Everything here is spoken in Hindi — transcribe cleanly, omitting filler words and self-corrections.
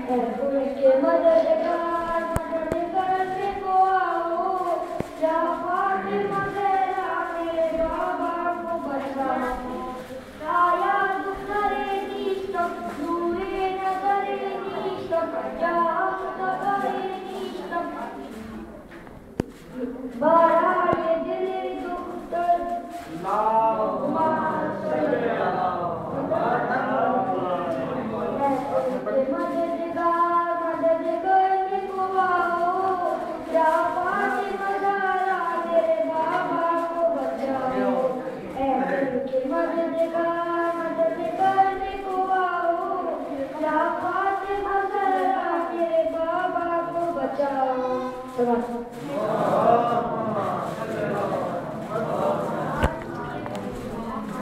उनके मददगार मदद करने को आओ, या फातिमा ज़हरा मेरे बाबा को बचाओ। राया दुखरे नीष्टम नूरे नगरे नीष्टम या नगरे नीष्टम बारा ये दिल दुख दर्द मददगार मदद करने को आओ, या फातिमा ज़हरा मेरे बाबा को बचाओ। उनके मददगार मदद करने को आओ, या फातिमा ज़हरा मेरे बाबा को बचाओ।